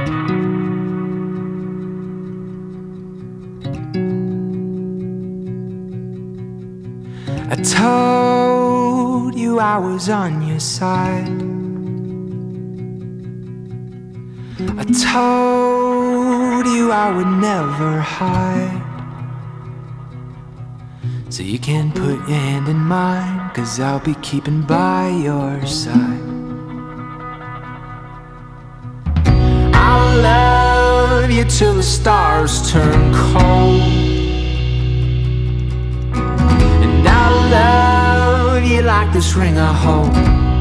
I told you I was on your side. I told you I would never hide. So you can put your hand in mine, 'cause I'll be keeping by your side. I'll love you till the stars turn cold, and I'll love you like this ring I hold.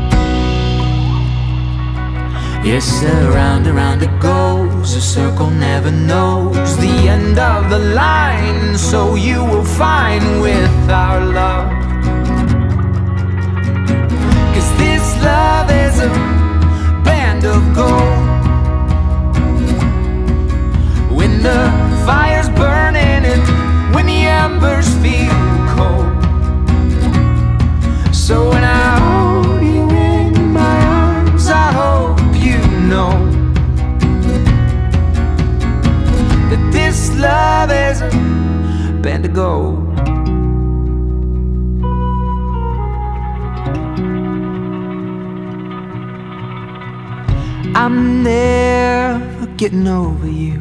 Yes, around and round it goes, a circle never knows the end of the line. So you will find with our love, 'cause this love is a band of gold. When the fire's burning and when the embers feel cold. So when I hold you in my arms, I hope you know that this love is a band of gold. I'm never getting over you.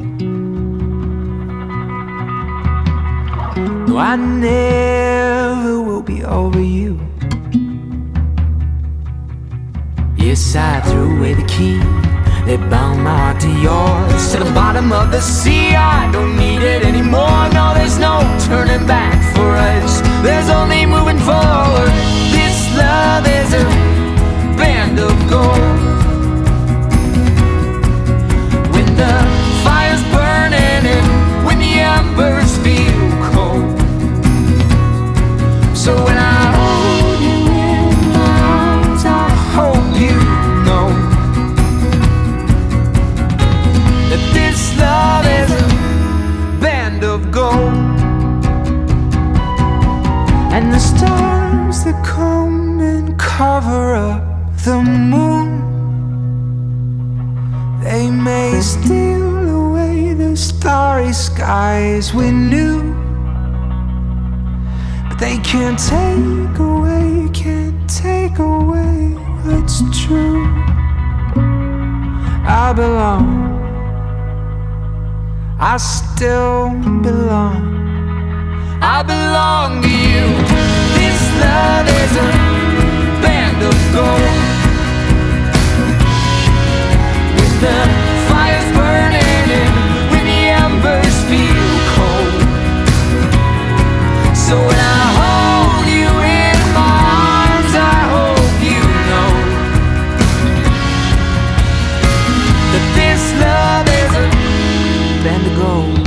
No, I never will be over you. Yes, I threw away the key that bound my heart to yours. To the bottom of the sea, I don't need it anymore. No, there's no turning back for us. There's only moving forward. This love is a band of gold. When the fire's burning and when the embers feel cold. So when I hold you in my arms, I hope you know that this love is a band of gold. And the stars that come and cover up the moon, they may steal away the starry skies we knew, but they can't take away what's true. I belong, I still belong, I belong to you. This love is a band of gold. When the fire's burning and when the embers feel cold. So when I hold you in my arms, I hope you know that this love is a band of gold.